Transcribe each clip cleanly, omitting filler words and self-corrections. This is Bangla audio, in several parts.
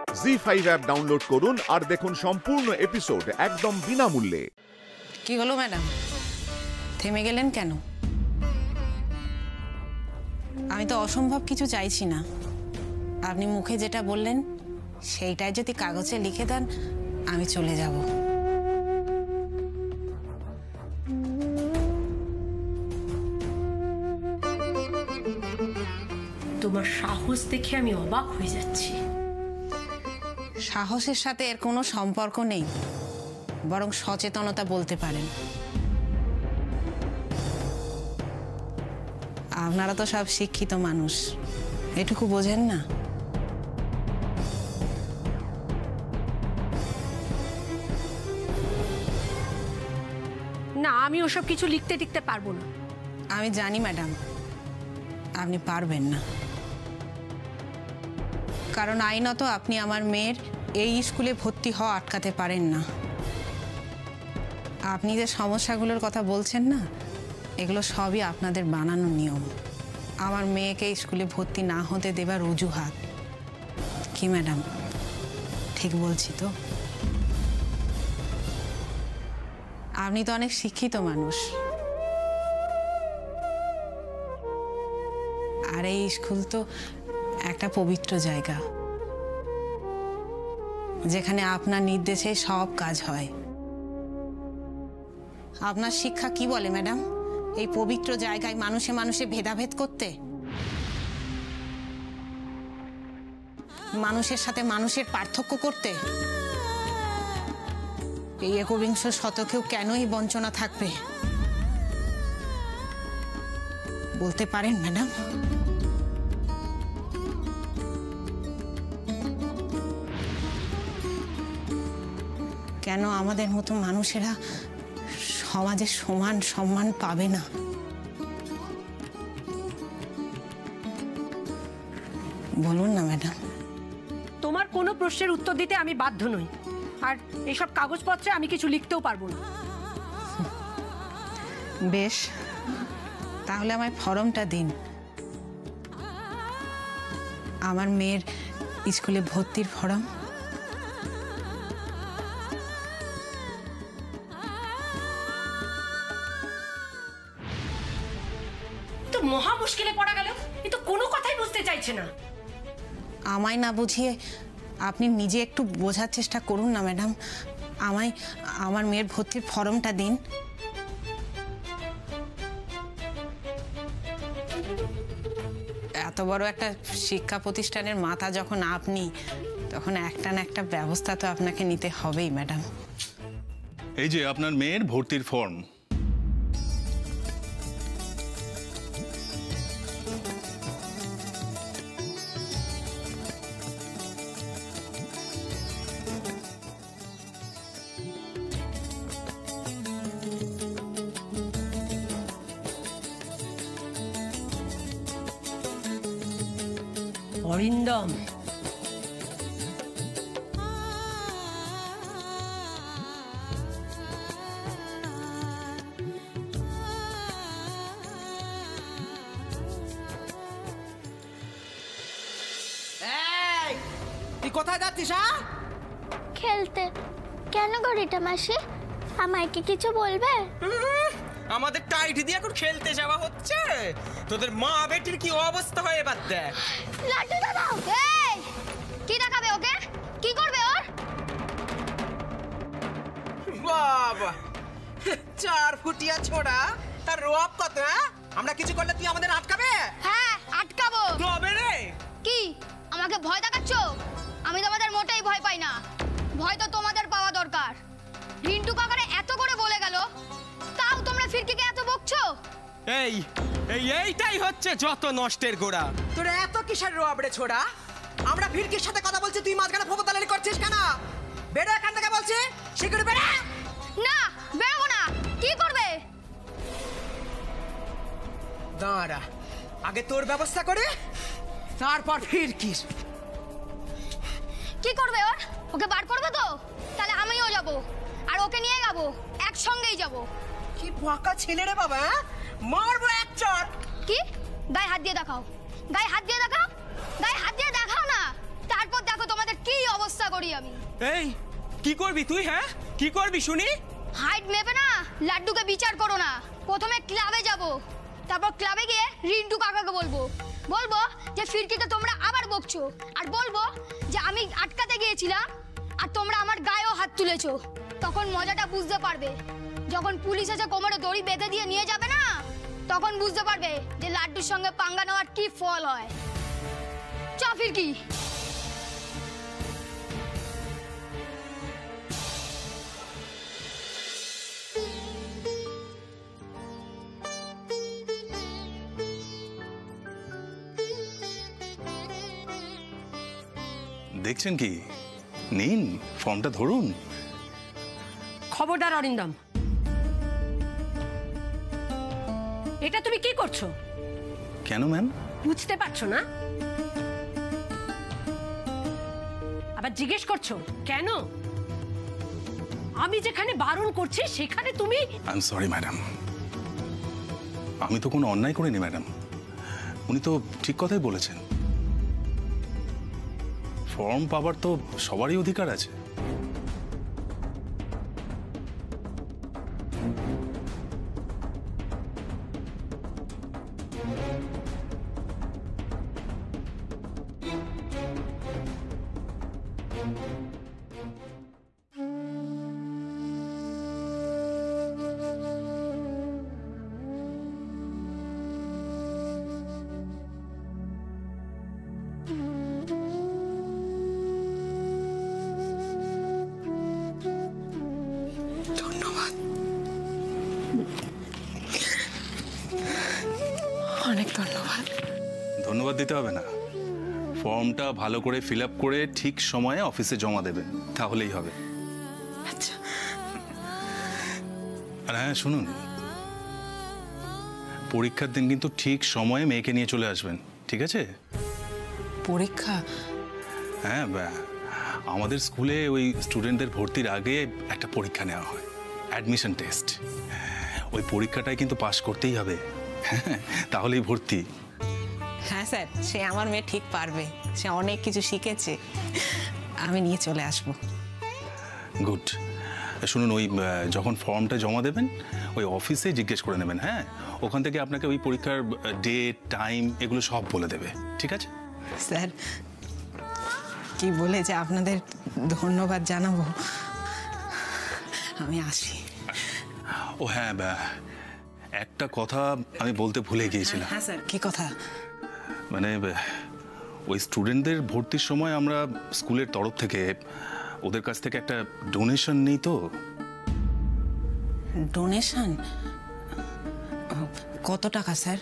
Z5 অ্যাপ ডাউনলোড করুন আর দেখুন সম্পূর্ণ এপিসোড একদম বিনামূল্যে। কি হলো ম্যাডাম, থেমে গেলেন কেন? আমি তো অসম্ভব কিছু চাইছি না। আপনি মুখে যেটা বললেন সেইটাই যদি কাগজে লিখে দেন আমি চলে যাব। তোমার সাহস দেখে আমি অবাক হয়ে যাচ্ছি। সাহসের সাথে এর কোনো সম্পর্ক নেই, বরং সচেতনতা বলতে পারেন। আপনারা তো সব শিক্ষিত মানুষ, এটুকু বোঝেন না? না, আমি ওসব কিছু লিখতে টিখতে পারবো না। আমি জানি ম্যাডাম আপনি পারবেন না, কারণ আইনত আপনি আমার মেয়ের এই স্কুলে ভর্তি হওয়া আটকাতে পারেন না। আপনি যে সমস্যাগুলোর কথা বলছেন না, এগুলো সবই আপনাদের বানানো নিয়ম। আমার মেয়েকে স্কুলে ভর্তি না হতে দেবার অজুহাত। কি ম্যাডাম, ঠিক বলছি তো? আপনি তো অনেক শিক্ষিত মানুষ, আর এই স্কুল তো একটা পবিত্র জায়গা, যেখানে আপনার নির্দেশে সব কাজ হয়। আপনার শিক্ষা কি বলে ম্যাডাম? এই পবিত্র জায়গায় মানুষে মানুষে ভেদাভেদ করতে, মানুষের সাথে মানুষের পার্থক্য করতে? এই একবিংশ শতকেও কেনই বঞ্চনা থাকবে বলতে পারেন ম্যাডাম? কেন আমাদের মতো মানুষেরা সমাজে সমান সম্মান পাবে না? বলুন না ম্যাডাম। তোমার কোনো প্রশ্নের উত্তর দিতে আমি বাধ্য নই, আর এইসব কাগজপত্রে আমি কিছু লিখতেও পারবো না। বেশ, তাহলে আমায় ফর্মটা দিন। আমার মেয়ের স্কুলে ভর্তির ফর্ম। তো মহা মুশকিলে পড়া গেল, এ তো কোনো কথাই বুঝতে চাইছে না। আমায় না বুঝিয়ে আপনি নিজে একটু বোঝার চেষ্টা করুন না ম্যাডাম। আমায় আমার মেয়ের ভর্তির ফর্মটা দিন। এত বড় একটা শিক্ষা প্রতিষ্ঠানের মাথা যখন আপনি, তখন একটা না একটা ব্যবস্থা তো আপনাকে নিতে হবেই ম্যাডাম। এই যে আপনার মেয়ের ভর্তির ফর্ম। অরিন্দম, তুই কোথায় যাচ্ছিস? খেলতে। কেন গরিটা মাসি, আমায় কি কিছু বলবে? আমাদের টাইট দিয়ে এখন খেলতে যাওয়া হচ্ছে। তোদের মা বেটির কি অবস্থা হয় এবার দেখ। লাড্ডু দাদা, এই কি দেখাবে ওকে? কি করবে ওর? বাবা, 4 ফুটিয়া ছোড়া, তার রোয়াব কত? আমরা কিছু করলে তুই আমাদের আটকাবে? হ্যাঁ, আটকাবো। তবে রে কি আমাকে ভয় দেখাচ্ছ? আমি তোমাদের মোটেই ভয় পাই না। ভয় তো তোমাদের পাওয়া দরকার। রিন্টু কাকারে এত করে বলে গেল, তাও তোমরা ফিরকিকে এত বকছো। এইটাই হচ্ছে যত নষ্টের গোড়া। তোর এত কিসের রোয়াব রে ছোড়া? আমরা ফিরকির সাথে কথা বলছি, তুই মাঝখানে ফোপতালানি করছিস কেন? বেরো এখান থেকে বলছি, শিগগিরই বেরো। না, বেরোবো না। কি করবে? দাঁড়া, আগে তোর ব্যবস্থা করে তারপর ফিরকির। কি করবে ওর? ওকে বার করবে তো? তাহলে আমিও যাব, আর ওকে নিয়ে যাবো, একসঙ্গেই যাব। কি বাঁকা ছেলে রে বাবা, মারবো এক চড়। কি গায়ে হাত দিয়ে দেখাও, গায়ে হাত দিয়ে দেখাও, গায়ে হাত দিয়ে দেখাও না। তারপর দেখো তোমাদের কি অবস্থা। করি আমি। এই কি করবি তুই? হ্যাঁ কি করবি শুনি? হাইট মেপে না লাড্ডুকে বিচার করো না। প্রথমে ক্লাবে যাব, তারপর ক্লাবে গিয়ে রিন্টু কাকাকে বলবো যে ফিরকিকে তোমরা আবার বকছো, আর বলবো যে আমি আটকাতে গিয়েছিলাম আর তোমরা আমার গায়েও হাত তুলেছো। তখন মজাটা বুঝতে পারবে। যখন পুলিশ এসে কোমরে দড়ি বেঁধে দিয়ে নিয়ে যাবে না, তখন বুঝতে পারবে যে লাড্ডুর সঙ্গে পাঙ্গা নেওয়ার কি ফল হয়। চ ফিরকি। দেখছেন কি? নিন ফর্মটা ধরুন। খবরদার অরিন্দম, এটা তুমি কি করছো? কেন ম্যাম? বুঝতে পারছো না? আবার জিজ্ঞেস করছো কেন? আমি যেখানে বারণ করছি সেখানে তুমি। আই এম সরি ম্যাডাম, আমি তো কোনো অন্যায় করিনি ম্যাডাম। উনি তো ঠিক কথাই বলেছেন, ফর্ম পাবার তো সবারই অধিকার আছে। অনেক ধন্যবাদ। ধন্যবাদ দিতে হবে না, ফর্মটা ভালো করে ফিল আপ করে ঠিক সময়ে অফিসে জমা দেবেন, তাহলেই হবে। আচ্ছা। আর হ্যাঁ শুনুন, পরীক্ষার দিন কিন্তু ঠিক সময়ে মেয়েকে নিয়ে চলে আসবেন, ঠিক আছে? পরীক্ষা? হ্যাঁ, আমাদের স্কুলে ওই স্টুডেন্টদের ভর্তির আগে একটা পরীক্ষা নেওয়া হয়, অ্যাডমিশন টেস্ট। ওই পরীক্ষাটাই কিন্তু পাশ করতেই হবে, তাহলেই ভর্তি। হ্যাঁ স্যার, সে আমার মেয়ে ঠিক পারবে, সে অনেক কিছু শিখেছে, আমি নিয়ে চলে আসবো। গুড। শুনুন, ওই যখন ফর্মটা জমা দেবেন ওই অফিসে জিজ্ঞেস করে নেবেন, হ্যাঁ? ওখান থেকে আপনাকে ওই পরীক্ষার ডেট টাইম এগুলো সব বলে দেবে, ঠিক আছে? স্যার, কি বলে যে আপনাদের ধন্যবাদ জানাবো, আমি আসি। ও হ্যাঁ, একটা কথা আমি বলতে ভুলে গিয়েছিলাম। হ্যাঁ স্যার, কি কথা? মানে ওই স্টুডেন্টদের ভর্তির সময় আমরা স্কুলের তরফ থেকে ওদের কাছ থেকে একটা ডোনেশন নেই তো। ডোনেশন? কত টাকা স্যার?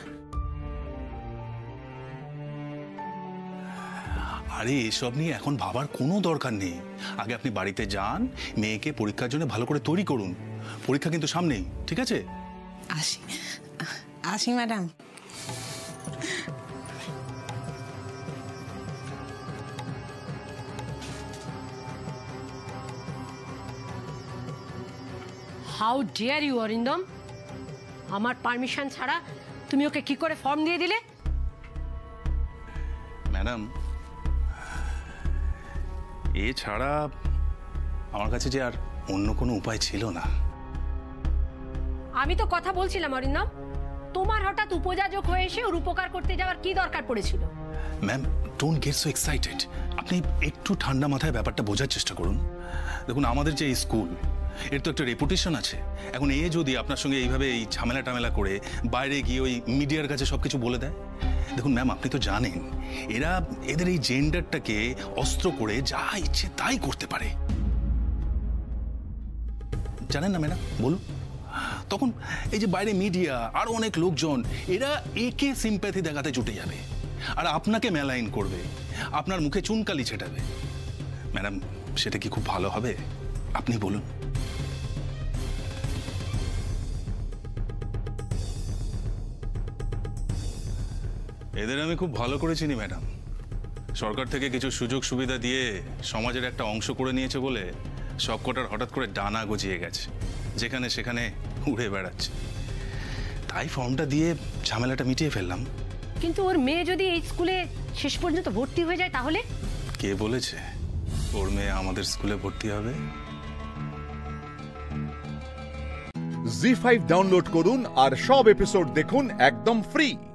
আরে এসব নিয়ে এখন ভাবার কোনো দরকার নেই। আগে আপনি বাড়িতে যান, মেয়েকে পরীক্ষার জন্য ভালো করে তৈরি করুন। পরীক্ষা কিন্তু সামনেই, ঠিক আছে? আসি আসি madam. How dare you Arindam, আমার পারমিশন ছাড়া তুমি ওকে কি করে ফর্ম দিয়ে দিলে? ম্যাডাম, এছাড়া আমার কাছে যে আর অন্য কোনো উপায় ছিল না। আমি তো কথা বলছিলাম অরিন্দম, তোমার হঠাৎ উপযাজক হয়ে এসে ওর উপকার করতে যাওয়ার কি দরকার পড়েছিল? Ma'am, don't get so excited. আপনি একটু ঠান্ডা মাথায় ব্যাপারটা বোঝার চেষ্টা করুন। দেখুন, আমাদের যে এই স্কুল, এর তো একটা রেপুটেশন আছে। এখন এ যদি আপনার সঙ্গে এইভাবে এই ঝামেলা টামেলা করে বাইরে গিয়ে ওই মিডিয়ার কাছে সব কিছু বলে দেয়, দেখুন ম্যাম, আপনি তো জানেন এরা এদের এই জেন্ডারটাকে অস্ত্র করে যা ইচ্ছে তাই করতে পারে। জানেন না ম্যাডাম? বলুন। তখন এই যে বাইরে মিডিয়া আরো অনেক লোকজন, এরা একে সিম্প্যাথি দেখাতে জুটে যাবে আর আপনাকে মেলাইন করবে, আপনার মুখে চুনকালি ছেটাবে। ম্যাডাম, সেটা কি খুব ভালো হবে? আপনি বলুন। এদের আমি খুব ভালো করে চিনি ম্যাডাম। সরকার থেকে কিছু সুযোগ সুবিধা দিয়ে সমাজের একটা অংশ করে নিয়েছে বলে সবকটার হঠাৎ করে ডানা গজিয়ে গেছে, যেখানে সেখানে উড়ে বেড়াচ্ছে। তাই ফর্মটা দিয়ে ঝামেলাটা মিটিয়ে ফেললাম। কিন্তু ওর মেয়ে যদি এই স্কুলে শেষ পর্যন্ত ভর্তি হয়ে যায় তাহলে? কে বলেছে? ও ওর মেয়ে আমাদের স্কুলে ভর্তি হবে। জি5 ডাউনলোড করুন আর সব এপিসোড দেখুন একদম ফ্রি।